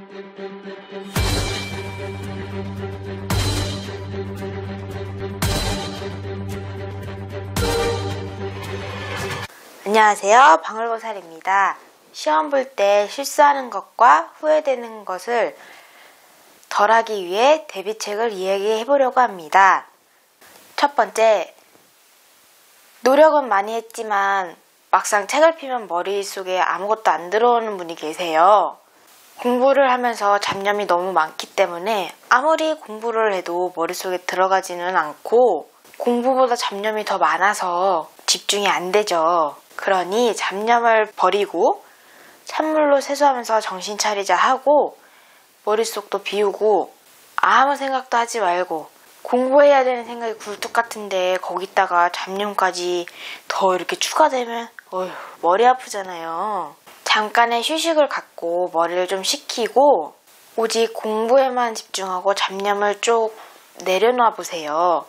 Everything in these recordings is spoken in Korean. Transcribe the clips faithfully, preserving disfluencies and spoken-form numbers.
안녕하세요. 방울고살입니다. 시험 볼 때 실수하는 것과 후회되는 것을 덜하기 위해 대비책을 이야기해 보려고 합니다. 첫 번째, 노력은 많이 했지만 막상 책을 펴면 머릿속에 아무것도 안 들어오는 분이 계세요. 공부를 하면서 잡념이 너무 많기 때문에 아무리 공부를 해도 머릿속에 들어가지는 않고 공부보다 잡념이 더 많아서 집중이 안 되죠. 그러니 잡념을 버리고 찬물로 세수하면서 정신 차리자 하고 머릿속도 비우고 아무 생각도 하지 말고 공부해야 되는 생각이 굴뚝 같은데 거기다가 잡념까지 더 이렇게 추가되면 어휴, 머리 아프잖아요. 잠깐의 휴식을 갖고 머리를 좀 식히고 오직 공부에만 집중하고 잡념을 쭉 내려놔 보세요.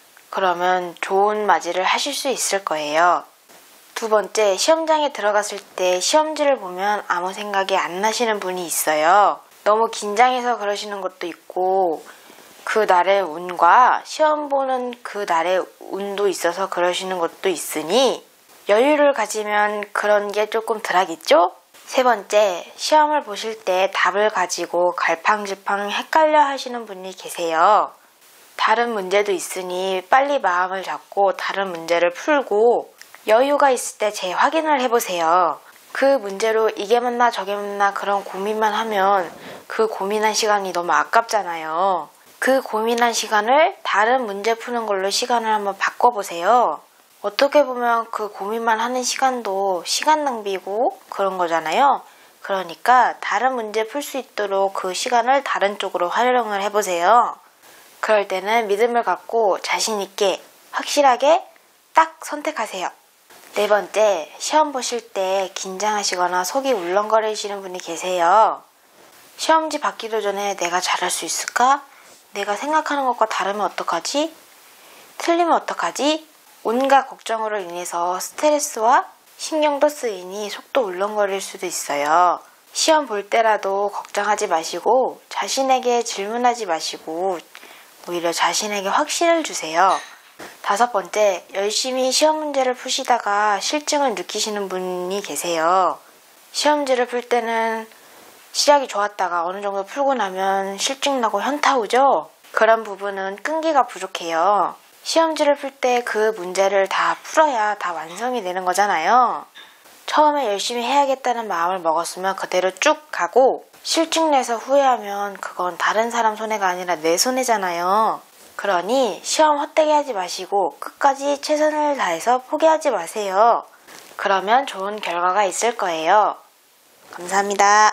그러면 좋은 맞이를 하실 수 있을 거예요. 두 번째, 시험장에 들어갔을 때 시험지를 보면 아무 생각이 안 나시는 분이 있어요. 너무 긴장해서 그러시는 것도 있고 그 날의 운과 시험 보는 그 날의 운도 있어서 그러시는 것도 있으니 여유를 가지면 그런 게 조금 덜하겠죠? 세 번째, 시험을 보실 때 답을 가지고 갈팡질팡 헷갈려 하시는 분이 계세요. 다른 문제도 있으니 빨리 마음을 잡고 다른 문제를 풀고 여유가 있을 때 재확인을 해보세요. 그 문제로 이게 맞나 저게 맞나 그런 고민만 하면 그 고민한 시간이 너무 아깝잖아요. 그 고민한 시간을 다른 문제 푸는 걸로 시간을 한번 바꿔보세요. 어떻게 보면 그 고민만 하는 시간도 시간 낭비고 그런 거잖아요. 그러니까 다른 문제 풀 수 있도록 그 시간을 다른 쪽으로 활용을 해보세요. 그럴 때는 믿음을 갖고 자신 있게 확실하게 딱 선택하세요. 네 번째, 시험 보실 때 긴장하시거나 속이 울렁거리시는 분이 계세요. 시험지 받기도 전에 내가 잘할 수 있을까? 내가 생각하는 것과 다르면 어떡하지? 틀리면 어떡하지? 온갖 걱정으로 인해서 스트레스와 신경도 쓰이니 속도 울렁거릴 수도 있어요. 시험 볼 때라도 걱정하지 마시고 자신에게 질문하지 마시고 오히려 자신에게 확신을 주세요. 다섯 번째, 열심히 시험 문제를 푸시다가 실증을 느끼시는 분이 계세요. 시험지를 풀 때는 시작이 좋았다가 어느 정도 풀고 나면 실증 나고 현타 오죠? 그런 부분은 끈기가 부족해요. 시험지를 풀 때 그 문제를 다 풀어야 다 완성이 되는 거잖아요. 처음에 열심히 해야겠다는 마음을 먹었으면 그대로 쭉 가고 실증 내서 후회하면 그건 다른 사람 손해가 아니라 내 손해잖아요. 그러니 시험 헛되게 하지 마시고 끝까지 최선을 다해서 포기하지 마세요. 그러면 좋은 결과가 있을 거예요. 감사합니다.